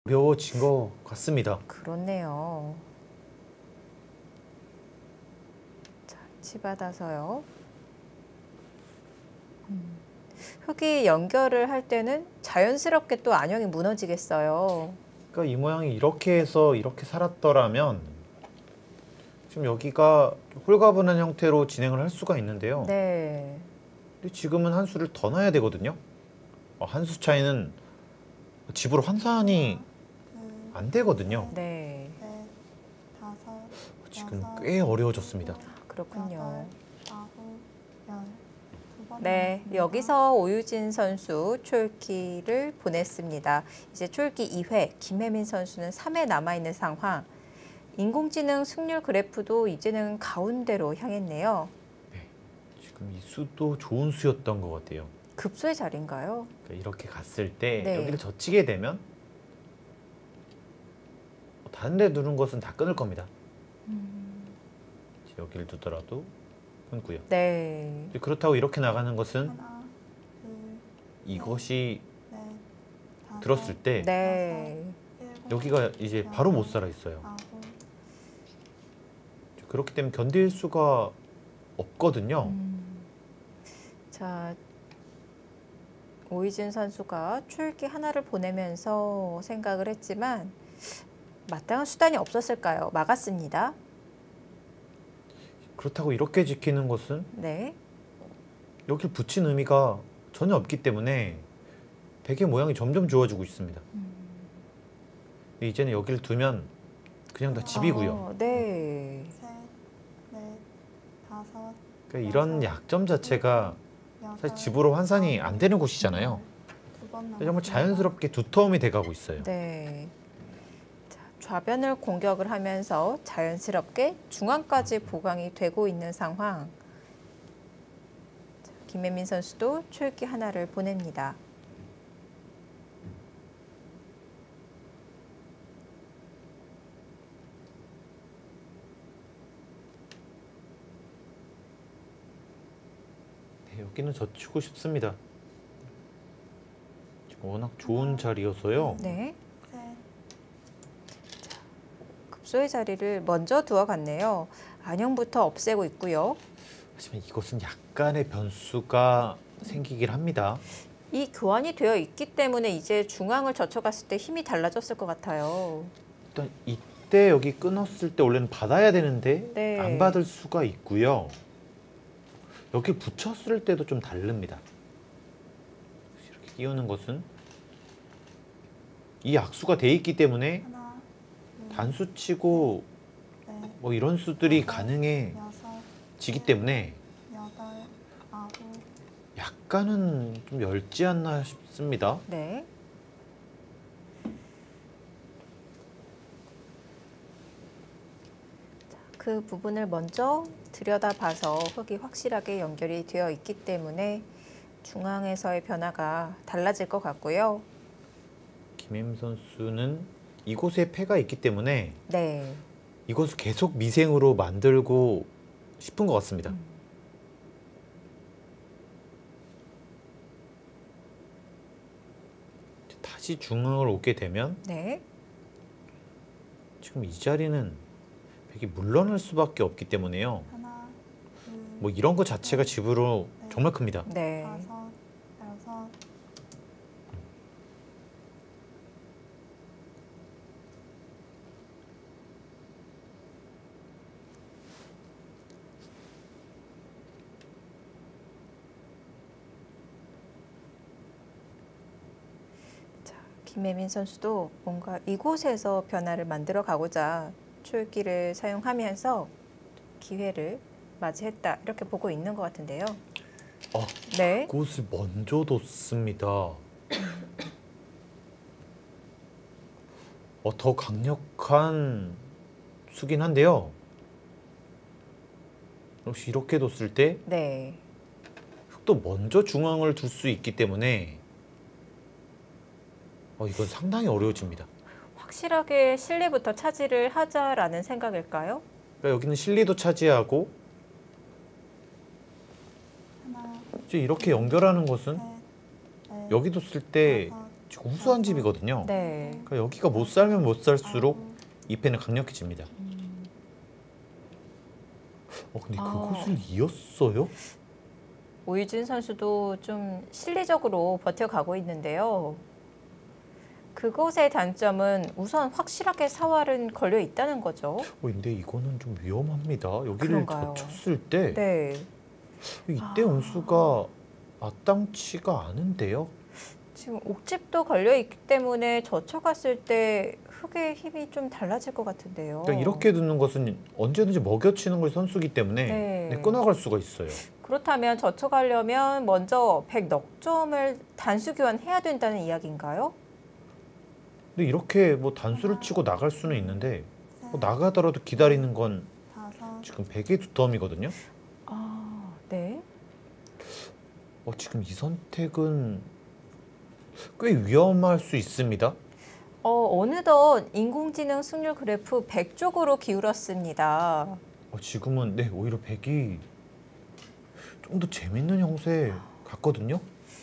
어려워진 것 같습니다. 그렇네요. 자, 치받아서요. 흙이 연결을 할 때는 자연스럽게 또 안형이 무너지겠어요. 그러니까 이 모양이 이렇게 해서 이렇게 살았더라면 지금 여기가 홀가분한 형태로 진행을 할 수가 있는데요. 네. 근데 지금은 한 수를 더 놔야 되거든요. 한 수 차이는 집으로 환산이 안 되거든요. 네. 넷, 다섯, 지금 여섯, 꽤 어려워졌습니다. 그렇군요. 여덟, 아홉, 열. 두 번 네, 남았습니다. 여기서 오유진 선수 촐기를 보냈습니다. 이제 촐기 2회, 김혜민 선수는 3회 남아있는 상황. 인공지능 승률 그래프도 이제는 가운데로 향했네요. 지금 이 수도 좋은 수였던 것 같아요. 급소의 자리인가요? 그러니까 이렇게 갔을 때 네. 여기를 젖히게 되면 다른 데 두는 것은 다 끊을 겁니다. 여기를 두더라도 끊고요. 네. 그렇다고 이렇게 나가는 것은 하나, 둘, 이것이 넷, 다섯, 들었을 때 네. 일곱, 여기가 이제 바로 못 살아 있어요. 아홉, 그렇기 때문에 견딜 수가 없거든요. 자, 오이진 선수가 촐기 하나를 보내면서 생각을 했지만 마땅한 수단이 없었을까요? 막았습니다. 그렇다고 이렇게 지키는 것은 네. 여기를 붙인 의미가 전혀 없기 때문에 베개 모양이 점점 좋아지고 있습니다. 근데 이제는 여기를 두면 그냥 다 집이고요. 네. 셋, 넷, 다섯, 그러니까 이런 약점 자체가 사실 여덟, 집으로 환산이 안 되는 아홉, 곳이잖아요. 두 번 정말 남았습니다. 자연스럽게 두터움이 돼가고 있어요. 네. 자, 좌변을 공격을 하면서 자연스럽게 중앙까지 보강이 되고 있는 상황. 자, 김혜민 선수도 촐기 하나를 보냅니다. 네, 여기는 젖히고 싶습니다. 지금 워낙 좋은 자리여서요. 네. 셋, 급소의 자리를 먼저 두어갔네요. 안형부터 없애고 있고요. 하지만 이것은 약간의 변수가 생기긴 합니다. 이 교환이 되어 있기 때문에 이제 중앙을 젖혀갔을 때 힘이 달라졌을 것 같아요. 일단 이때 여기 끊었을 때 원래는 받아야 되는데 네. 안 받을 수가 있고요. 여기 붙였을 때도 좀 다릅니다. 이렇게 끼우는 것은 이 악수가 돼 있기 때문에 하나, 둘, 단수치고 넷, 뭐 이런 수들이 가능해지기 여섯, 때문에 여덟, 아홉, 약간은 좀 얇지 않나 싶습니다. 네. 자, 그 부분을 먼저 들여다봐서 흙이 확실하게 연결이 되어 있기 때문에 중앙에서의 변화가 달라질 것 같고요. 김혜민 선수는 이곳에 패가 있기 때문에 네. 이것을 계속 미생으로 만들고 싶은 것 같습니다. 다시 중앙을 오게 되면 네. 지금 이 자리는 백이 물러날 수밖에 없기 때문에요. 하나, 둘, 뭐 이런 것 자체가 집으로 정말 큽니다. 네. 다섯, 여섯, 자, 김혜민 선수도 뭔가 이곳에서 변화를 만들어 가고자 촐기를 사용하면서 기회를 맞이했다 이렇게 보고 있는 것 같은데요. 네. 그곳을 먼저 뒀습니다. 더 강력한 수긴 한데요. 역시 이렇게 뒀을 때 네. 흙도 먼저 중앙을 둘 수 있기 때문에 이건 상당히 어려워집니다. 확실하게 실리부터 차지를 하자라는 생각일까요? 그러니까 여기는 실리도 차지하고 하나, 이제 이렇게 연결하는 것은 셋, 넷, 여기 뒀을 때 다섯, 지금 우수한 집이거든요. 네. 그러니까 여기가 못 살면 못 살수록 이 패는 강력해집니다. 근데 아. 그곳을 이었어요? 오유진 선수도 좀 실리적으로 버텨가고 있는데요. 그것의 단점은 우선 확실하게 사활은 걸려 있다는 거죠. 근데 이거는 좀 위험합니다. 여기를 그런가요? 젖혔을 때 네. 이때 운수가 마땅치가 않은데요. 지금 옥집도 걸려 있기 때문에 젖혀갔을 때 흙의 힘이 좀 달라질 것 같은데요. 그러니까 이렇게 두는 것은 언제든지 먹여치는 걸 선수기 때문에 네. 끊어갈 수가 있어요. 그렇다면 젖혀가려면 먼저 100 넉점을 단수 교환해야 된다는 이야기인가요? 근데 이렇게 뭐 단수를 치고 나갈 수는 있는데 셋, 뭐 나가더라도 기다리는 건 다섯, 지금 100의 두텀이거든요. 아, 네. 지금 이 선택은 꽤 위험할 수 있습니다. 어느덧 인공지능 승률 그래프 100 쪽으로 기울었습니다. 지금은 네 오히려 100이 좀 더 재밌는 형세 같거든요.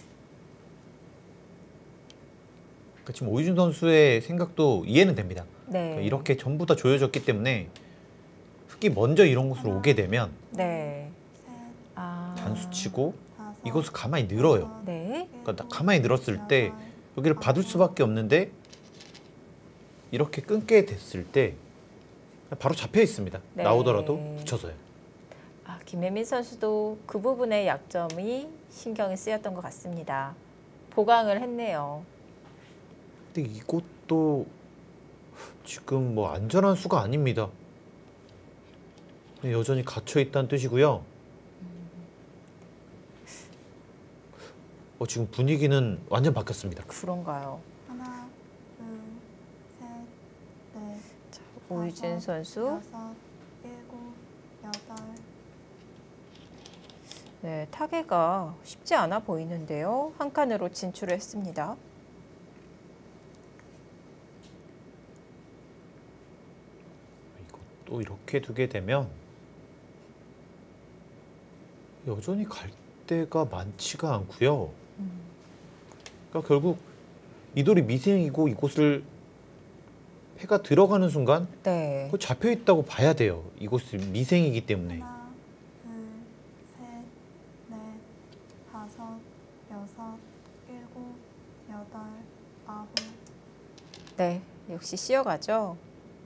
그러니까 지금 오유진 선수의 생각도 이해는 됩니다. 네. 그러니까 이렇게 전부 다 조여졌기 때문에 흙이 먼저 이런 곳으로 오게 되면 네. 셋, 아. 단수치고 다섯, 이곳을 가만히 늘어요. 여섯, 네. 그러니까 가만히 늘었을 때 여덟, 여기를 받을 수밖에 없는데 이렇게 끊게 됐을 때 바로 잡혀 있습니다. 네. 나오더라도 붙여서요. 김혜민 선수도 그 부분의 약점이 신경이 쓰였던 것 같습니다. 보강을 했네요. 근데 이것도 지금 뭐 안전한 수가 아닙니다. 여전히 갇혀 있다는 뜻이고요. 지금 분위기는 완전 바뀌었습니다. 그런가요? 하나, 둘, 셋, 넷, 오유진 다섯, 선수. 여섯, 일곱, 여덟. 네, 타개가 쉽지 않아 보이는데요. 한 칸으로 진출을 했습니다. 또 이렇게 두게 되면 여전히 갈 데가 많지가 않고요. 그러니까 결국 이 돌이 미생이고 이곳을 해가 들어가는 순간 네. 그거 잡혀 있다고 봐야 돼요. 이곳이 미생이기 때문에. 하나, 둘, 셋, 넷, 다섯, 여섯, 일곱, 여덟, 아홉. 네, 역시 씌어가죠.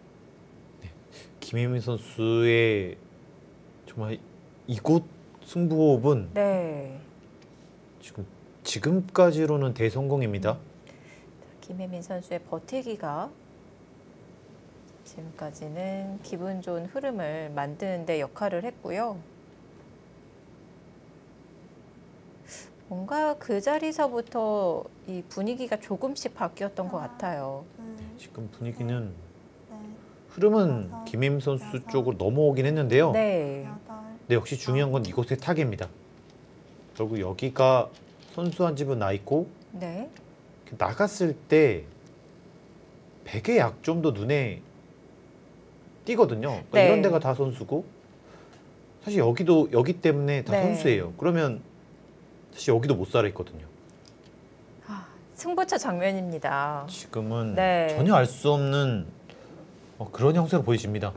김혜민 선수의 정말 이곳 승부호흡은 네. 지금까지로는 대성공입니다. 김혜민 선수의 버티기가 지금까지는 기분 좋은 흐름을 만드는 데 역할을 했고요. 뭔가 그 자리서부터 이 분위기가 조금씩 바뀌었던 것 같아요. 둘, 지금 분위기는 넷, 흐름은 김혜민 선수 쪽으로 넘어오긴 했는데요. 네. 여덟, 근데 역시 중요한 건 이곳의 타개입니다. 결국 여기가 선수한 집은 나 있고 네. 나갔을 때 100의 약점도 눈에 띄거든요. 그러니까 네. 이런 데가 다 선수고 사실 여기도 여기 때문에 다 네. 선수예요. 그러면 사실 여기도 못 살아 있거든요. 승부처 장면입니다. 지금은 네. 전혀 알 수 없는 그런 형태로 보이십니다.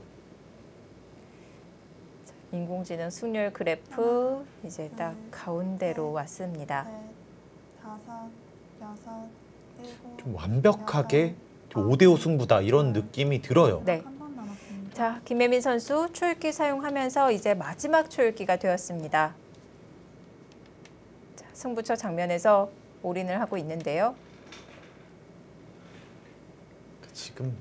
인공지능 승률 그래프 이제 딱 가운데로 왔습니다. 넷, 다섯, 여섯, 일곱. 좀 완벽하게 5대5 승부다 이런 느낌이 들어요. 네. 한번 남았습니다. 자, 김혜민 선수 초읽기 사용하면서 이제 마지막 초읽기가 되었습니다. 자, 승부처 장면에서 올인을 하고 있는데요. 지금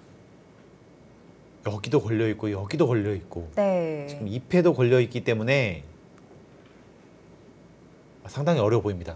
여기도 걸려 있고 여기도 걸려 있고 네. 지금 2패도 걸려 있기 때문에 상당히 어려워 보입니다.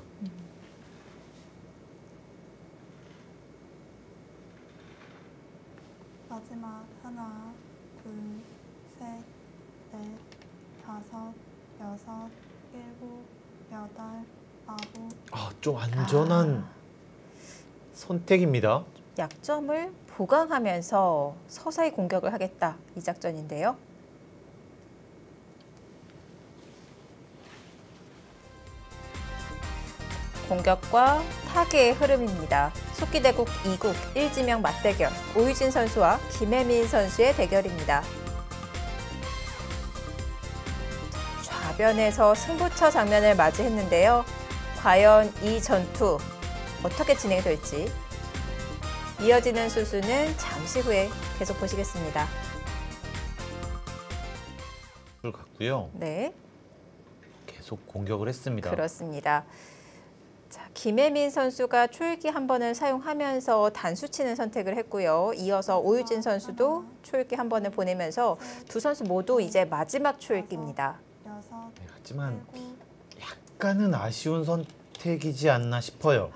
마지막 하나, 둘, 셋, 넷, 다섯, 여섯, 일곱, 여덟, 아홉. 좀 안전한 선택입니다. 약점을 보강하면서 서서히 공격을 하겠다 이 작전인데요. 공격과 화기의 흐름입니다. 속기대국 2국 1지명 맞대결, 오유진 선수와 김혜민 선수의 대결입니다. 좌변에서 승부처 장면을 맞이했는데요. 과연 이 전투 어떻게 진행이 될지 이어지는 수수는 잠시 후에 계속 보시겠습니다. 갔고요. 네, 계속 공격을 했습니다. 그렇습니다. 자, 김혜민 선수가 초읽기 한 번을 사용하면서 단수 치는 선택을 했고요. 이어서 오유진 선수도 초읽기 한 번을 보내면서 두 선수 모두 이제 마지막 초읽기입니다. 여섯, 네, 하지만 일곱, 약간은 아쉬운 선택이지 않나 싶어요.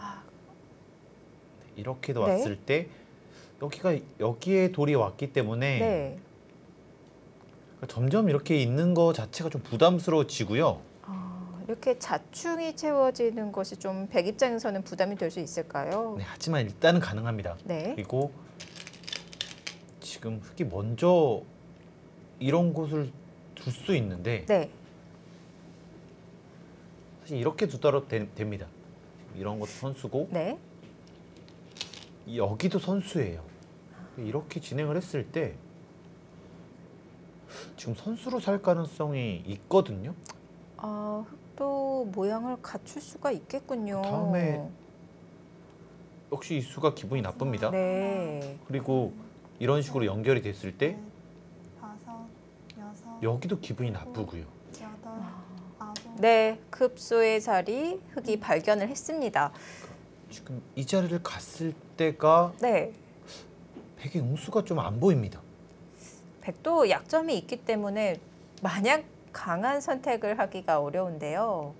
이렇게 네. 왔을 때 여기에 돌이 왔기 때문에 네. 점점 이렇게 있는 거 자체가 좀 부담스러워지고요. 이렇게 자충이 채워지는 것이 좀 백 입장에서는 부담이 될 수 있을까요? 네, 하지만 일단은 가능합니다. 네. 그리고 지금 흙이 먼저 이런 곳을 둘 수 있는데 네. 사실 이렇게 두더라도 됩니다. 이런 것도 선수고 네. 여기도 선수예요. 이렇게 진행을 했을 때 지금 선수로 살 가능성이 있거든요. 흙도 모양을 갖출 수가 있겠군요. 다음에 역시 이 수가 기분이 나쁩니다. 네. 그리고 이런 식으로 연결이 됐을 때 넷, 다섯, 여섯, 여기도 기분이 나쁘고요. 여덟, 아홉, 네, 급소의 자리 흙이 발견을 했습니다. 지금 이 자리를 갔을 때가 네. 백의 응수가 좀 안 보입니다. 백도 약점이 있기 때문에 마냥 강한 선택을 하기가 어려운데요.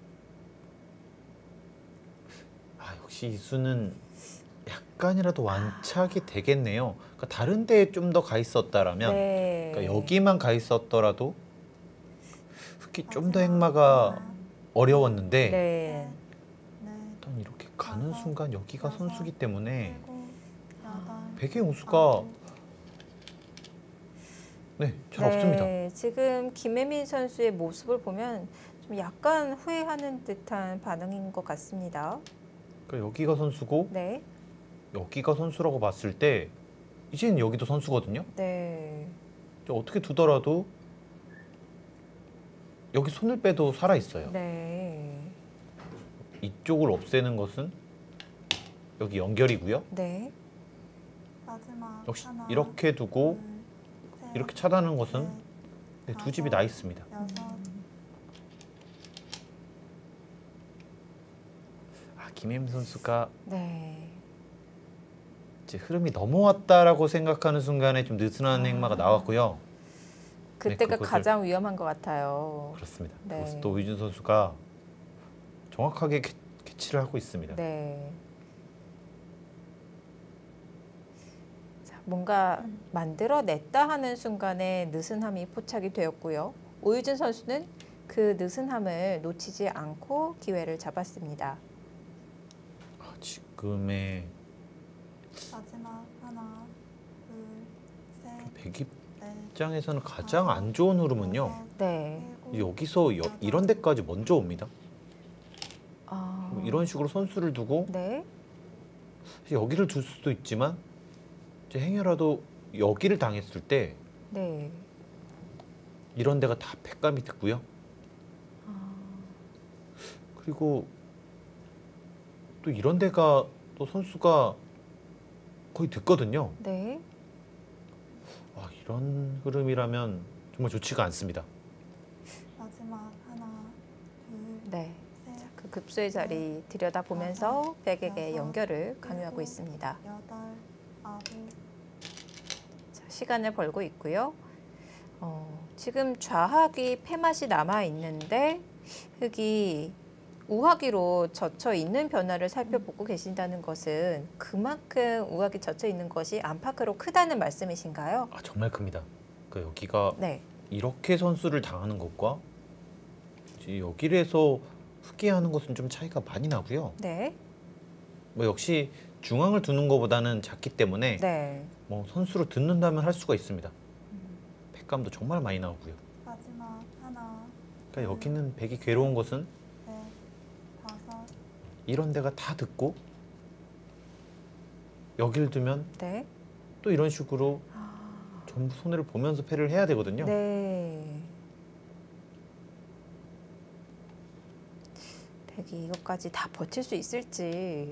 역시 이 수는 약간이라도 완착이 되겠네요. 그러니까 다른 데에 좀 더 가 있었다라면 네. 그러니까 여기만 가 있었더라도 흙이 좀 더 행마가 어려웠는데 네. 넷, 일단 이렇게 가는 순간 여기가 선수기 때문에 일곱, 여덟, 백의 응수가 아홉, 네, 잘 없습니다. 지금 김혜민 선수의 모습을 보면 좀 약간 후회하는 듯한 반응인 것 같습니다. 그러니까 여기가 선수고 네. 여기가 선수라고 봤을 때 이제는 여기도 선수거든요. 네. 어떻게 두더라도 여기 손을 빼도 살아 있어요. 네. 이쪽을 없애는 것은 여기 연결이고요. 네. 마지막 역시 하나, 이렇게 두고 둘, 셋, 이렇게 차단하는 것은 넷, 네, 두 집이 나 있습니다. 여섯, 김혜민 선수가 네. 이제 흐름이 넘어왔다라고 생각하는 순간에 좀 느슨한 행마가 나왔고요. 그때가 그것을- 가장 위험한 것 같아요. 그렇습니다. 네. 그것을 또 오유진 선수가 정확하게 캐치를 하고 있습니다. 네. 자, 뭔가 만들어냈다 하는 순간에 느슨함이 포착이 되었고요. 오유진 선수는 그 느슨함을 놓치지 않고 기회를 잡았습니다. 지금의 마지막 하나, 둘, 셋, 백이 넷, 입장에서는 가장 안 좋은 흐름은요. 여섯, 네. 일곱, 여기서 이런 데까지 먼저 옵니다. 이런 식으로 선수를 두고 네. 여기를 둘 수도 있지만 이제 행여라도 여기를 당했을 때 네. 이런 데가 다 백감이 됐고요. 그리고 또 이런 데가 또 선수가 거의 됐거든요. 네. 이런 흐름이라면 정말 좋지가 않습니다. 마지막 하나, 둘, 네. 셋, 그 급소의 자리 들여다보면서 백에게 연결을 강요하고 있습니다. 여덟, 아홉, 자, 시간을 벌고 있고요. 지금 좌하귀 폐맛이 남아 있는데 흙이 우하귀로 젖혀 있는 변화를 살펴보고 계신다는 것은 그만큼 우하귀 젖혀 있는 것이 안팎으로 크다는 말씀이신가요? 정말 큽니다. 그러니까 여기가 네. 이렇게 선수를 당하는 것과 이제 여기를 해서 흑기하는 것은 좀 차이가 많이 나고요. 네. 뭐 역시 중앙을 두는 것보다는 작기 때문에 네. 뭐 선수로 듣는다면 할 수가 있습니다. 백감도 정말 많이 나오고요. 마지막 하나, 그러니까 여기는 백이 괴로운 것은 넷, 다섯, 이런 데가 다 듣고 여길 두면 네. 또 이런 식으로 전부 손해를 보면서 패를 해야 되거든요. 네. 백이 이것까지 다 버틸 수 있을지.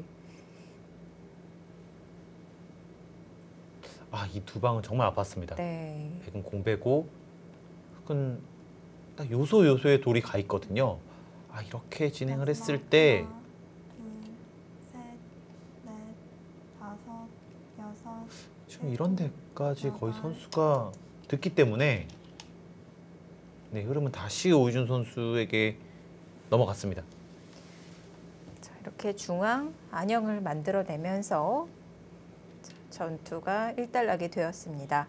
아, 이 두 방은 정말 아팠습니다. 네. 백은 공배고 흑은 딱 요소요소에 돌이 가 있거든요. 아, 이렇게 진행을 했을 때 하나, 둘, 셋, 넷, 다섯, 여섯. 지금 이런 데까지 거의 선수가 듣기 때문에 네, 흐름은 다시 오이준 선수에게 넘어갔습니다. 자, 이렇게 중앙 안형을 만들어내면서 전투가 일단락이 되었습니다.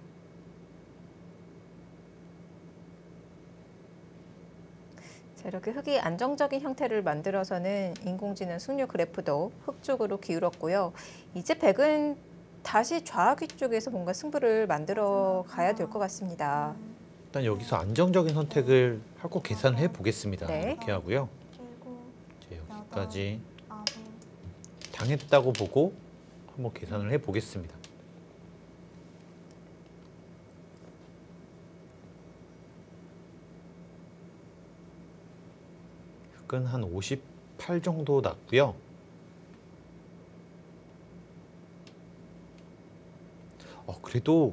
자, 이렇게 흑이 안정적인 형태를 만들어서는 인공지능 승률 그래프도 흑 쪽으로 기울었고요. 이제 백은 다시 좌우기 쪽에서 뭔가 승부를 만들어 가야 될 것 같습니다. 일단 여기서 안정적인 선택을 하고 계산을 해 보겠습니다. 네. 이렇게 하고요. 일곱, 이제 여기까지 아홉, 당했다고 보고 한번 계산을 해 보겠습니다. 흑은 한 58 정도 났고요. 그래도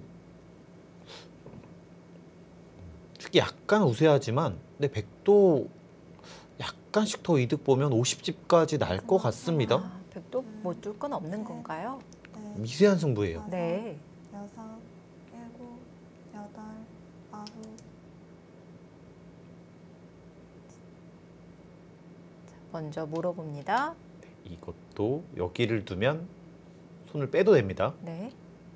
흑이 약간 우세하지만 근데 백도 약간씩 더 이득 보면 50집까지 날 것 같습니다. 아, 백도 못 뚫 건 없는 건가요? 넷, 미세한 승부예요. 네. 여섯, 일곱, 여덟, 아홉. 먼저 물어봅니다. 이것도 여기를 두면 손을 빼도 됩니다. 네.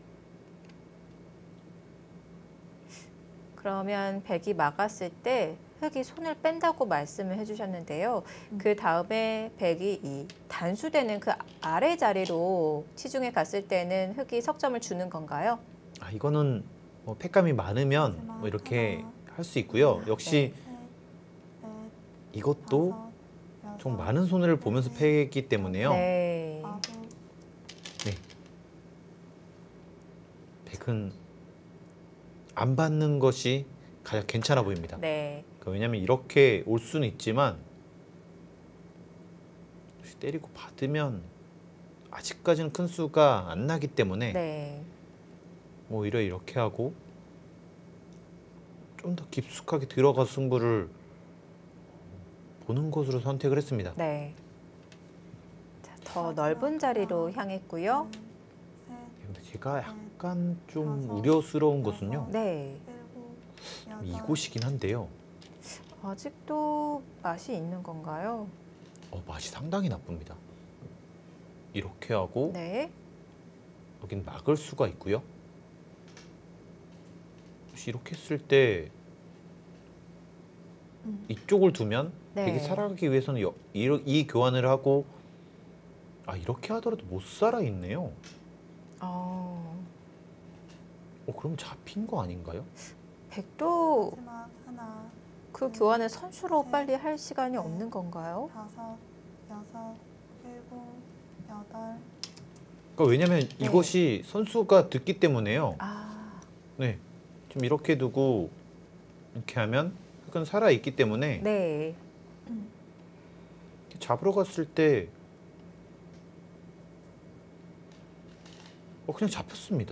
그러면 백이 막았을 때 흑이 손을 뺀다고 말씀을 해주셨는데요. 그 다음에 백이 이 단수되는 그 아래 자리로 치중에 갔을 때는 흑이 석점을 주는 건가요? 아, 이거는 뭐 패감이 많으면 뭐 이렇게 할 수 있고요. 역시 셋, 넷, 이것도 다섯, 여섯, 좀 많은 손해를 보면서 패했기 때문에요. 네. 아홉. 백은 안 받는 것이 가장 괜찮아 보입니다. 네. 왜냐하면 이렇게 올 수는 있지만 때리고 받으면 아직까지는 큰 수가 안 나기 때문에 네. 뭐 오히려 이렇게 하고 좀 더 깊숙하게 들어가서 승부를 보는 것으로 선택을 했습니다. 네. 자, 더 넓은 자리로 향했고요. 둘, 셋, 근데 제가 약간 좀 우려스러운 것은요. 네. 일곱, 여덟. 이곳이긴 한데요. 아직도 맛이 있는 건가요? 맛이 상당히 나쁩니다. 이렇게 하고 네. 여긴 막을 수가 있고요. 혹시 이렇게 했을 때 이쪽을 두면 네. 되게 살아가기 위해서는 이 교환을 하고 이렇게 하더라도 못 살아 있네요. 그럼 잡힌 거 아닌가요? 백도 마지막 하나, 그 교환을 선수로 빨리 할 시간이 없는 건가요? 다섯, 여섯, 일곱, 여덟. 그러니까 왜냐면 네. 이것이 선수가 듣기 때문에요. 아, 네, 좀 이렇게 두고 이렇게 하면 흑은 살아 있기 때문에 네. 잡으러 갔을 때 그냥 잡혔습니다.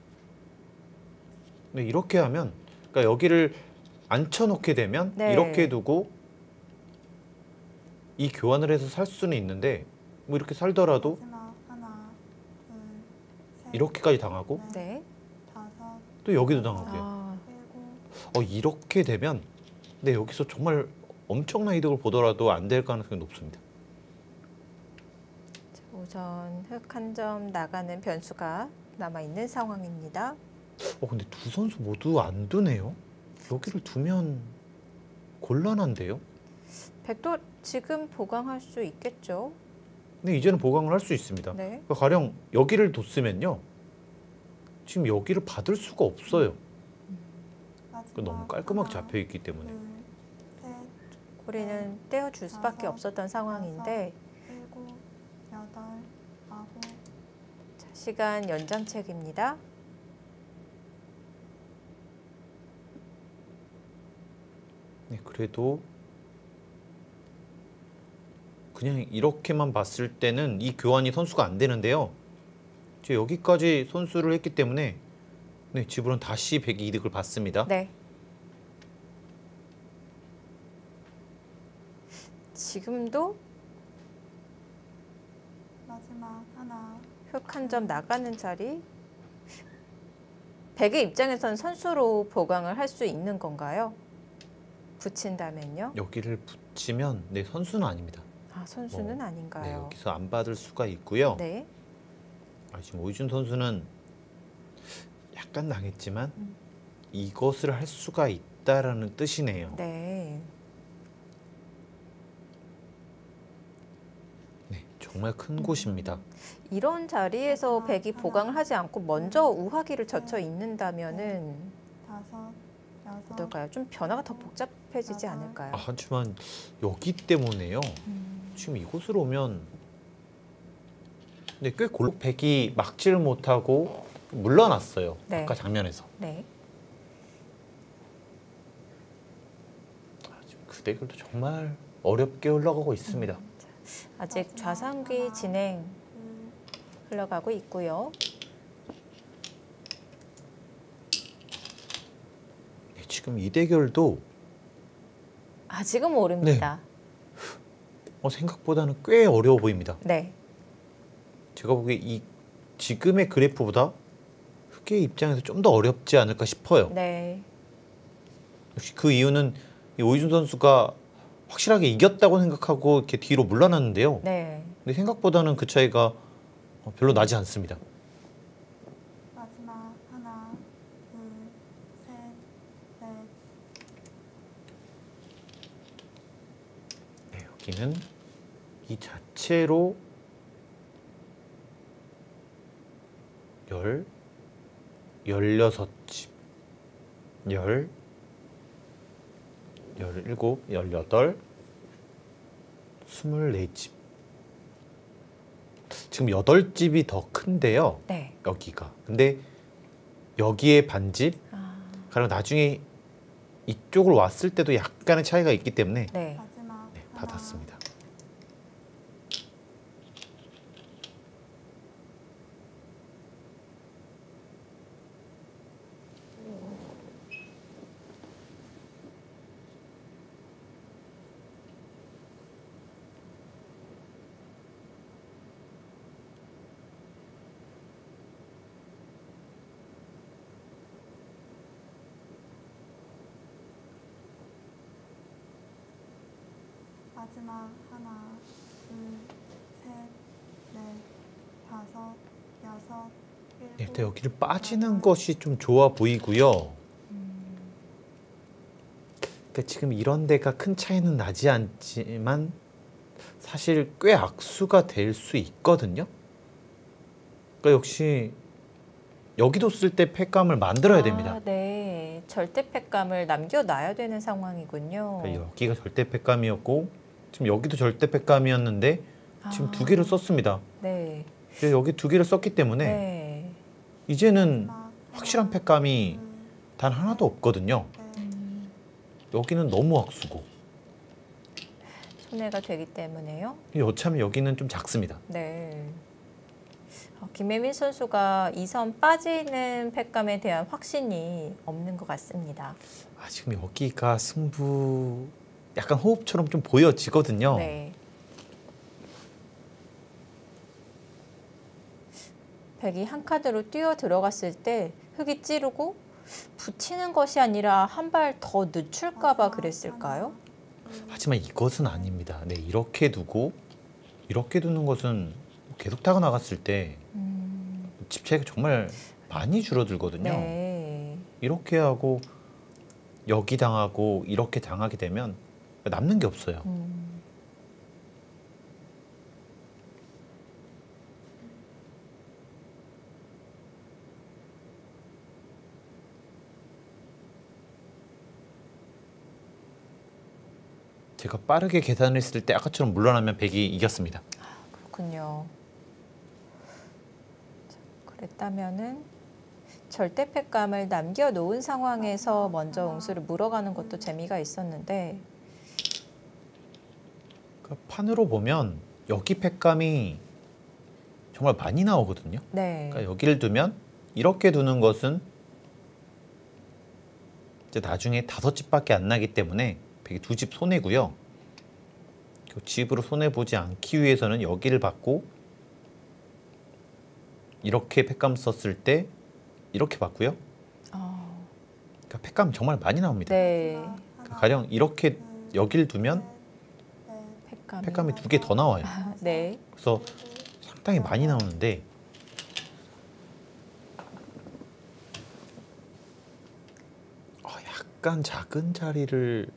네, 이렇게 하면 그러니까 여기를 앉혀놓게 되면 네. 이렇게 두고 이 교환을 해서 살 수는 있는데 뭐 이렇게 살더라도 마지막 하나, 둘, 셋, 이렇게까지 당하고 넷, 네. 다섯, 또 여기도 당하고요. 아, 일곱. 이렇게 되면 네, 여기서 정말 엄청난 이득을 보더라도 안 될 가능성이 높습니다. 우선 흑 한 점 나가는 변수가 남아 있는 상황입니다. 근데 두 선수 모두 안 두네요. 여기를 두면 곤란한데요. 백도 지금 보강할 수 있겠죠? 근데 이제는 보강을 할 수 있습니다. 네. 그러니까 가령 여기를 뒀으면요. 지금 여기를 받을 수가 없어요. 그러니까 너무 깔끔하게 잡혀 있기 때문에. 둘, 셋, 고리는 떼어줄 수밖에 없었던 상황인데 일곱, 시간 연장책입니다. 네, 그래도 그냥 이렇게만 봤을 때는 이 교환이 선수가 안 되는데요. 이제 여기까지 선수를 했기 때문에 네, 지불은 다시 100의 이득을 받습니다. 네. 지금도 마지막 하나, 흑 한 점 나가는 자리. 백의 입장에선 선수로 보강을 할 수 있는 건가요? 붙인다면요? 여기를 붙이면 네, 선수는 아닙니다. 아, 선수는 네, 아닌가요? 여기서 안 받을 수가 있고요. 네. 지금 오이준 선수는 약간 당했지만 이것을 할 수가 있다라는 뜻이네요. 네. 네, 정말 큰 곳입니다. 이런 자리에서 백이 보강을 하지 않고 먼저 우하기를 젖혀 있는다면은 다섯, 여섯, 어떨까요? 좀 변화가 더 복잡해지지 않을까요? 하지만 여기 때문에요. 지금 이곳으로 오면 네, 꽤 골로 백이 막지를 못하고 물러났어요. 네. 아까 장면에서. 네. 지금 그 대결도 정말 어렵게 흘러가고 있습니다. 아직 좌상귀 진행 둘, 흘러가고 있고요. 네, 지금 이 대결도 아직은 모릅니다. 생각보다는 꽤 어려워 보입니다. 네. 제가 보기에 이 지금의 그래프보다 흑의 입장에서 좀 더 어렵지 않을까 싶어요. 네. 역시 그 이유는 이 오이준 선수가 확실하게 이겼다고 생각하고 이렇게 뒤로 물러났는데요. 네. 근데 생각보다는 그 차이가 별로 나지 않습니다. 마지막 하나, 둘, 셋, 넷, 네, 여기는 이 자체로 16집, 17, 18, 24집. 지금 8집이 더 큰데요. 네. 여기가. 근데 여기에 반집, 아, 그리고 나중에 이쪽으로 왔을 때도 약간의 차이가 있기 때문에 네. 마지막 네, 하나, 받았습니다. 마지막 하나, 둘, 셋, 넷, 다섯, 여섯, 일곱, 일단 여기를 빠지는 것이 좀 좋아 보이고요. 그러니까 지금 이런 데가 큰 차이는 나지 않지만 사실 꽤 악수가 될 수 있거든요. 그러니까 역시 여기도 쓸 때 팩감을 만들어야 됩니다. 아, 네. 절대 팩감을 남겨놔야 되는 상황이군요. 그러니까 여기가 절대 팩감이었고 지금 여기도 절대 팩감이었는데 지금 아, 두 개를 썼습니다. 네. 그래서 여기 두 개를 썼기 때문에 네. 이제는 마지막 확실한 하나, 팩감이 둘, 단 하나도 없거든요. 넷, 여기는 너무 악수고 손해가 되기 때문에요. 여차하면 여기는 좀 작습니다. 네. 김혜민 선수가 2선 빠지는 팩감에 대한 확신이 없는 것 같습니다. 지금 여기가 승부 약간 호흡처럼 좀 보여지거든요. 네. 백이 한 카드로 뛰어 들어갔을 때 흑이 찌르고 붙이는 것이 아니라 한 발 더 늦출까 봐 그랬을까요? 하지만 이것은 아닙니다. 네, 이렇게 두고 이렇게 두는 것은 계속 타고 나갔을 때 집 차이가 정말 많이 줄어들거든요. 네. 이렇게 하고 여기 당하고 이렇게 당하게 되면 남는 게 없어요. 제가 빠르게 계산했을 때 아까처럼 물러나면 백이 이겼습니다. 그렇군요. 그렇다면은 절대 패감을 남겨놓은 상황에서 먼저 응수를 물어가는 것도 재미가 있었는데 그러니까 판으로 보면 여기 팩감이 정말 많이 나오거든요. 네. 그러니까 여기를 두면 이렇게 두는 것은 이제 나중에 5집밖에 안 나기 때문에 백이 2집 손해고요. 그 집으로 손해 보지 않기 위해서는 여기를 받고 이렇게 팩감 썼을 때 이렇게 받고요. 그러니까 팩감 정말 많이 나옵니다. 네. 그러니까 가령 이렇게 여기를 두면 팩감이 2개 더 나와요. 네. 그래서 상당히 많이 나오는데 약간 작은 자리를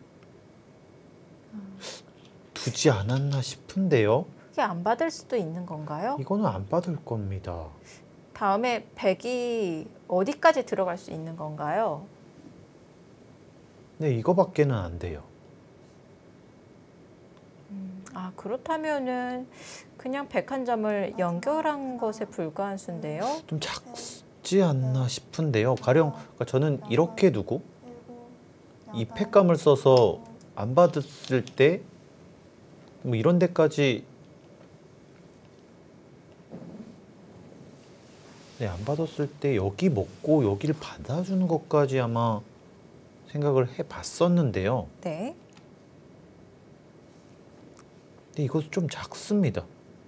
두지 않았나 싶은데요. 그게 안 받을 수도 있는 건가요? 이거는 안 받을 겁니다. 다음에 백이 어디까지 들어갈 수 있는 건가요? 네, 이거밖에는 안 돼요. 아, 그렇다면은 그냥 101점을 연결한 것에 불과한 수인데요. 좀 작지 않나 싶은데요. 가령 그러니까 저는 이렇게 두고 이 팩감을 써서 안 받았을 때 뭐 이런 데까지 네, 안 받았을 때 여기 먹고 여기를 받아주는 것까지 아마 생각을 해봤었는데요. 네. 근데 이것도 좀 작습니다.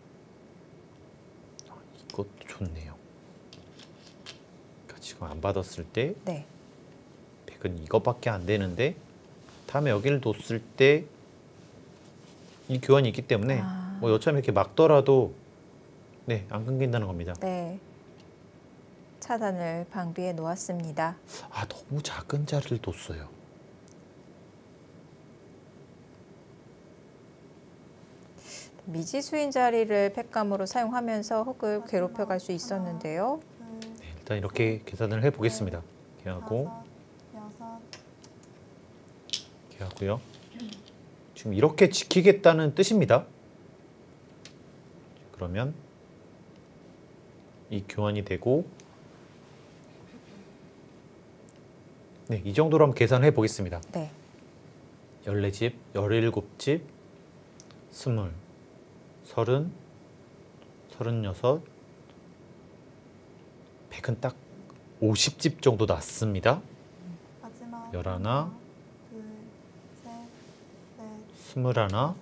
이것도 좋네요. 그러니까 지금 안 받았을 때 네. 100은 이것밖에 안 되는데 다음에 여기를 뒀을 때 이 교환이 있기 때문에 뭐 여차하면 이렇게 막더라도 네, 안 끊긴다는 겁니다. 네. 차단을 방비해 놓았습니다. 아, 너무 작은 자리를 뒀어요. 미지수인 자리를 팩감으로 사용하면서 흙을 괴롭혀 갈 수 있었는데요. 네, 일단 이렇게 계산을 해보겠습니다. 이렇게 하고 이렇게 하고요. 지금 이렇게 지키겠다는 뜻입니다. 그러면 이 교환이 되고 네, 이 정도로 한번 계산을 해보겠습니다. 네. 14집, 17집, 20, 30, 36, 100은 딱 50집 정도 났습니다. 11, 21,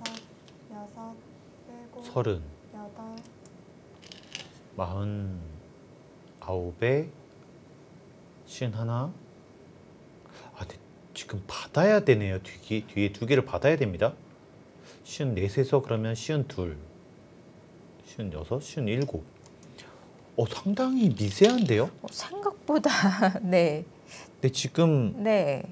30, 49에 51. 아, 근데 지금 받아야 되네요. 뒤에 2개를 받아야 됩니다. 54에서 그러면 52, 56, 57. 상당히 미세한데요? 생각보다 네. 근데 지금 네.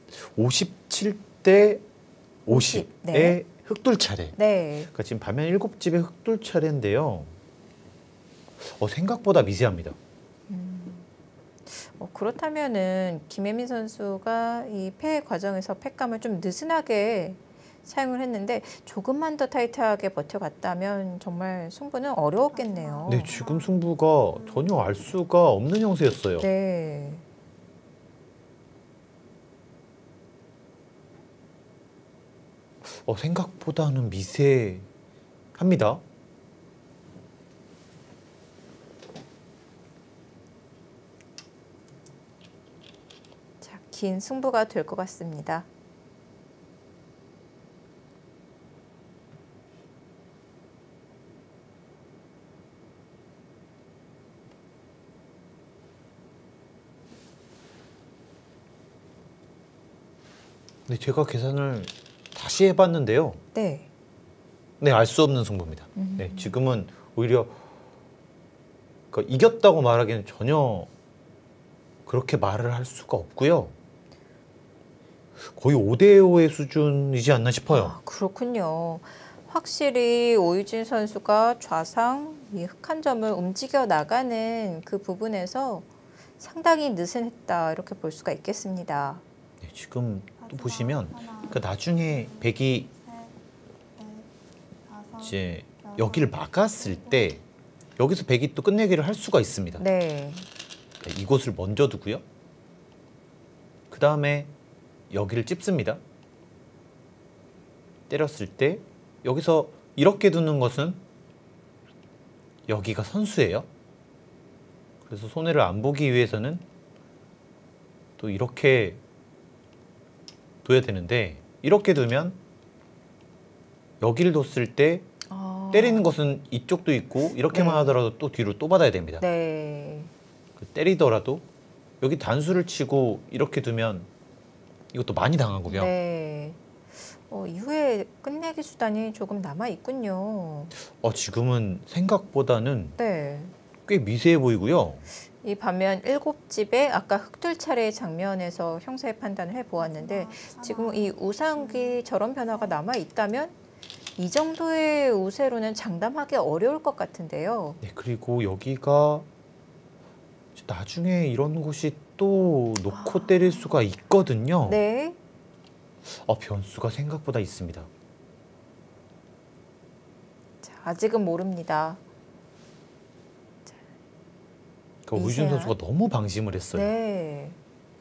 57대 50의 네. 흑돌 차례. 네. 그러니까 지금 반면 7집의 흑돌 차례인데요. 생각보다 미세합니다. 그렇다면은 김혜민 선수가 이 패 과정에서 팩감을 좀 느슨하게 사용을 했는데 조금만 더 타이트하게 버텨갔다면 정말 승부는 어려웠겠네요. 네, 지금 승부가 전혀 알 수가 없는 형세였어요. 네. 생각보다는 미세합니다. 자, 긴 승부가 될 것 같습니다. 네, 제가 계산을 다시 해봤는데요. 네. 네, 알 수 없는 승부입니다. 네, 지금은 오히려 이겼다고 말하기는 전혀 그렇게 말을 할 수가 없고요. 거의 5대5의 수준이지 않나 싶어요. 아, 그렇군요. 확실히 오유진 선수가 좌상 이 흑한 점을 움직여 나가는 그 부분에서 상당히 느슨했다 이렇게 볼 수가 있겠습니다. 네, 지금 또 보시면 나중에 백이 이제 여기를 막았을 때 여기서 백이 또 끝내기를 할 수가 있습니다. 네. 이곳을 먼저 두고요. 그 다음에 여기를 찝습니다. 때렸을 때 여기서 이렇게 두는 것은 여기가 선수예요. 그래서 손해를 안 보기 위해서는 또 이렇게 둬야 되는데 이렇게 두면 여기를 뒀을 때 때리는 것은 이쪽도 있고 이렇게만 네. 하더라도 또 뒤로 또 받아야 됩니다. 네. 때리더라도 여기 단수를 치고 이렇게 두면 이것도 많이 당하고요. 네. 이후에 끝내기 수단이 조금 남아 있군요. 지금은 생각보다는 네. 꽤 미세해 보이고요. 이 반면 7집에 아까 흑둘 차례 장면에서 형사의 판단을 해보았는데 지금 이 우상기 저런 변화가 남아 있다면 이 정도의 우세로는 장담하기 어려울 것 같은데요. 네, 그리고 여기가 나중에 이런 곳이 또 놓고 때릴 수가 있거든요. 네. 변수가 생각보다 있습니다. 자, 아직은 모릅니다. 그러니까 오유진 미세한. 선수가 너무 방심을 했어요. 네.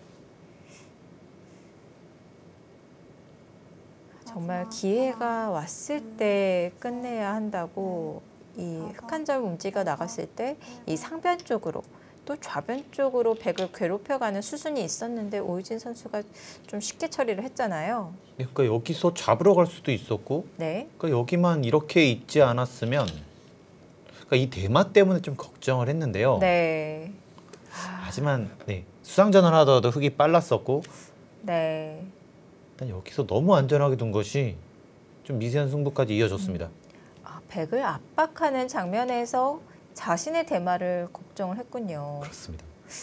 정말 기회가 왔을 때 끝내야 한다고 이 흑한점 움직여 나갔을 때 이 상변 쪽으로 또 좌변 쪽으로 백을 괴롭혀가는 수순이 있었는데 오유진 선수가 좀 쉽게 처리를 했잖아요. 네, 그러니까 여기서 잡으러 갈 수도 있었고, 네. 그러니까 여기만 이렇게 있지 않았으면, 그러니까 이 대마 때문에 좀 걱정을 했는데요. 네. 하지만 네, 수상전을 하더라도 흙이 빨랐었고, 네. 일단 여기서 너무 안전하게 둔 것이 좀 미세한 승부까지 이어졌습니다. 백을 압박하는 장면에서 자신의 대마를 걱정을 했군요. 그렇습니다.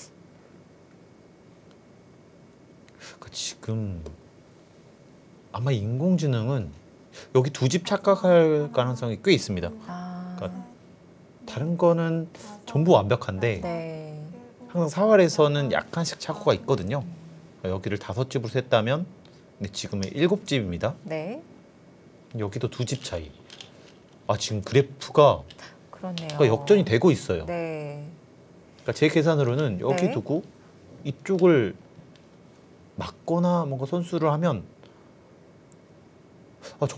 그러니까 지금 아마 인공지능은 여기 두 집 착각할 가능성이 꽤 있습니다. 그러니까 다른 거는 전부 완벽한데 네. 항상 사활에서는 약간씩 착오가 있거든요. 그러니까 여기를 5집으로 셌다면 근데 지금은 7집입니다. 네. 여기도 2집 차이. 지금 그래프가 그렇네요. 그러니까 역전이 되고 있어요. 네. 그러니까 제 계산으로는 여기 네. 두고 이쪽을 막거나 뭔가 선수를 하면